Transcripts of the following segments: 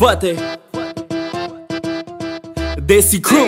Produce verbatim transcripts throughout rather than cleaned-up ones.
फतेह देसी crew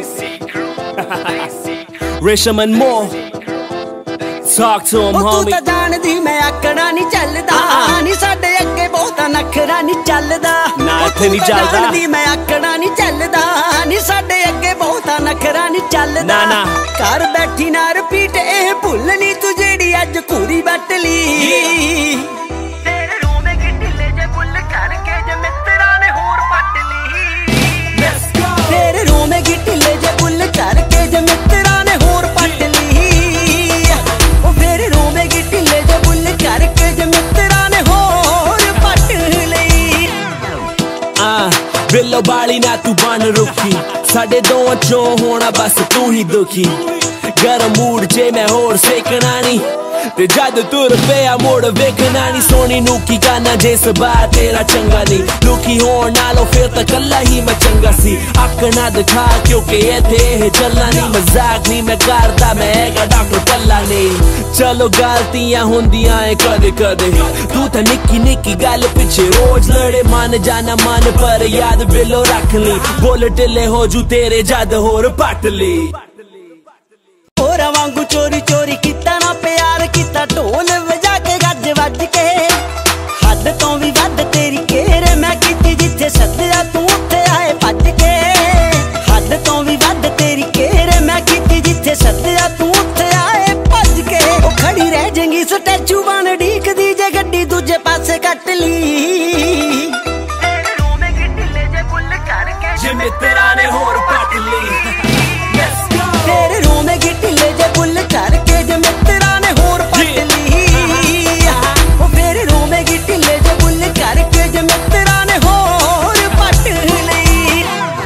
रेशम and more talk to him homie तू तां जानदी मैं आकड़ा नहीं चलदा नी साडे अगे बहुता नखरा नहीं चलदा ना इत्थे नहीं चलदा जानदी मैं आकड़ा नहीं चलदा नी साडे अगे बहुता नखरा नहीं चलदा ना ना घर बैठी ना रिपीट ए भुलनी तू जेड़ी अज पूरी बट ली तेरे रोमे की ढिले जे बुल करके जे मित्रा ने होर पट ली लेट्स गो तेरे रोमे की ढिले जे बुल करके जे मित्रा ने होर पट ली ओ तेरे रोमे की ढिले जे बुल करके जे मित्रा ने होर पट ली आ बिल्लो बाली ना तू बन रुखी साडे दोवां चों होना बस तू ही दुखी गरम मूड जे मैं होर सेकना नी ते जद तुर पिया मुड़ वेखना नी सोनी नू की गाना जे सबा तेरा चंगा नी दुखी होण नालों फिर तां कल्ला ही मैं चंगा सी आखना दिखा क्योंकि इत्थे एह चलना नी मजाक नी मैं करदा मैं हैगा डॉक्टर कल्ला नी चलो गलतियां हुंदियां ऐ कदे कदे तू तां निक्की निक्की गल पिछे रोज लड़े मन जाना मन पर याद बिल्लो रख ली बोल ढिले हो जू तेरे जद होर पट ली होरा वांगू चोरी चोरी किता ना प्यार किता ढोल वजा के गज वज के हद तो भी वध तेरी केर मैं कीती जिथे सद्या तू उत्थे आए भज के हद तो भी वध तेरी केर मैं कीती जिथे सद्या तू उत्थे आए भज के ओ खड़ी रह जाएंगी स्टैचू बन ढीक दी जे गड्डी दूजे पासे कट ली तेरे रोमे की ढिले जे बुल करके जे मित्रा ने होर पट ली तेरे रोमे की ढिले जे बुल करके जे मित्रा ने होर पट ली ओ तेरे रोमे की ढिले जे बुल करके जे मित्रा ने होर पट ली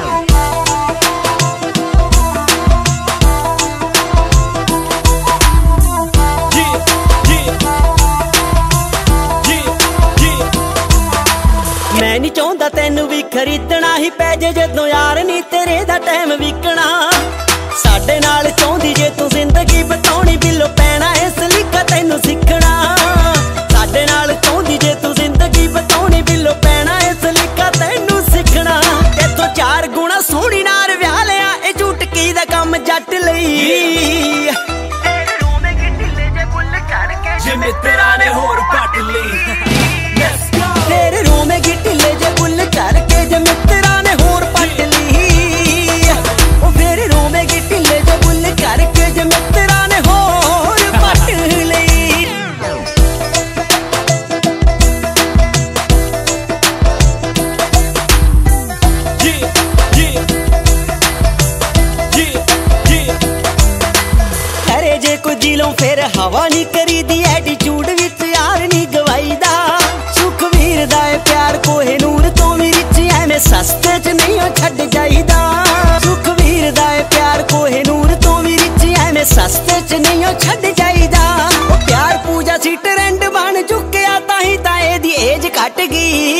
मैं नहीं चाहता तेनू भी खरीदना ही पै जे जदों यार नी तेरे दा टाइम विकना साडे नाल चाहुंदी जे तू जिंदगी बिताउणी बिल्लो पैना इस लिखा तैनू सिखना साडे नाल चाहुंदी जे तू जिंदगी बिताउणी बिल्लो पैना इस लिखा तैनू सिखना इथों चार गुणा सोहणी नाल विआह लिया ए झूटकी दा कम जट लई तेरे रोमे की ढिले जे बुल करके जे मित्रा ने होर पट ली तेरे रोमे की ढिले जे बुल करके जे मित्रा ने होर पट ली ओ तेरे रोमे की ढिले जे बुल करके जे मित्रा ने होर पट ली करे जे कोई दिलों फिर हवा नहीं करी दी एटीट्यूड विच यार नहीं गवाईदा सुखवीर दा प्यार कोहे नूर तो भी रिच एवें सस्ते च नहीं छड्ड जाईदा सुखवीर दा प्यार कोहे नूर तो भी रिच एवें सस्ते च नहीं छड्ड जाईदा प्यार पूजा सी ट्रेंड बन चुकिया ताही तां एदी एज घट गई